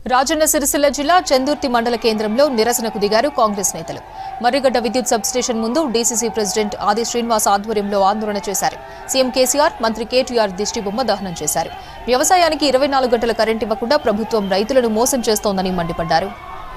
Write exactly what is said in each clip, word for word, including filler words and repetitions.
రాజన్న సిరిసిల్ల జిల్లా చందుర్తి మండల కేంద్రంలో నిరసనకు దిగారు కాంగ్రెస్ నేతలు. మర్రిగడ్డ విద్యుత్ సబ్స్టేషన్ ముందు డీసీసీ ప్రెసిడెంట్ ఆది శ్రీనివాస్ ఆధ్వర్యంలో ఆందోళన చేశారు. సీఎం కేసీఆర్, మంత్రి కేటీఆర్ దిష్టిబొమ్మ దహనం చేశారు. వ్యవసాయానికి ఇరవై నాలుగు గంటల కరెంట్ ఇవ్వకుండా ప్రభుత్వం రైతులను మోసం చేస్తోందని మండిపడ్డారు.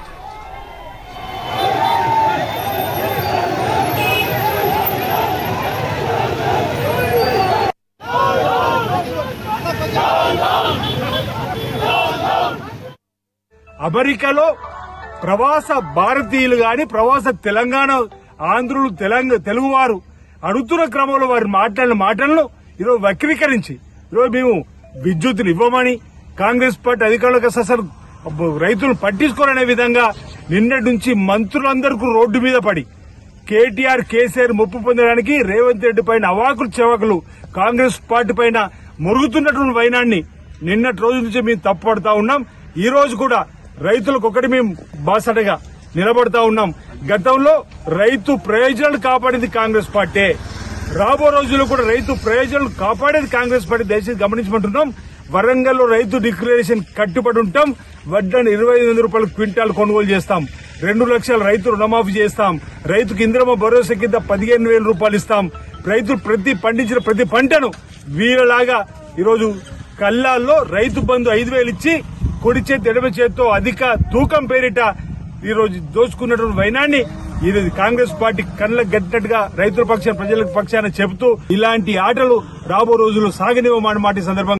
అమెరికాలో ప్రవాస భారతీయులు గాని ప్రవాస తెలంగాణ ఆంధ్రులు తెలంగాణ తెలుగువారు అడుగుతున్న క్రమంలో వారు మాట్లాడిన మాటలను ఈరోజు వక్రీకరించి ఈరోజు మేము విద్యుత్తును ఇవ్వమని కాంగ్రెస్ పార్టీ అధికారులకు అసలు రైతులు పట్టించుకోరనే విధంగా నిన్నటి నుంచి మంత్రులందరికీ రోడ్డు మీద పడి కేటీఆర్ కేసీఆర్ ముప్పు పొందడానికి రేవంత్ రెడ్డి పైన అవాకులు చెవాకులు కాంగ్రెస్ పార్టీ పైన మురుగుతున్నటువంటి వైనాన్ని నిన్నటి రోజు నుంచి మేము తప్పుపడతా ఉన్నాం. ఈ రోజు కూడా రైతులకు ఒకటి మేము బాసటగా నిలబడతా ఉన్నాం. గతంలో రైతు ప్రయోజనాలు కాపాడేది కాంగ్రెస్ పార్టీ, రాబో రోజుల్లో కూడా రైతు ప్రయోజనాలు కాపాడేది కాంగ్రెస్ పార్టీ. దయచేసి గమనించమంటున్నాం. వరంగల్లో రైతు డిక్లరేషన్ కట్టుబడి ఉంటాం. వడ్లను ఇరవై ఐదు వందల రూపాయలు క్వింటాల్ కొనుగోలు చేస్తాం. రెండు లక్షల రైతు రుణమాఫీ చేస్తాం. రైతుకు ఇంద్రమ భరోసా కింద పదిహేను వేల రూపాయలు ఇస్తాం. రైతులు ప్రతి పండించిన ప్రతి పంటను వీళ్ళలాగా ఈరోజు కల్లాల్లో రైతు బంధు ఐదు వేలు ఇచ్చి కుడి చేతి ఎడమ చేతితో అధిక తూకం పేరిట ఈ రోజు దోచుకున్నటువంటి వైనాన్ని ఇది కాంగ్రెస్ పార్టీ కళ్ళకు గట్టినట్టుగా రైతుల పక్షాన ప్రజల పక్షాన చెబుతూ ఇలాంటి ఆటలు రాబో రోజుల్లో సాగనివ్వమని మాట సందర్భంగా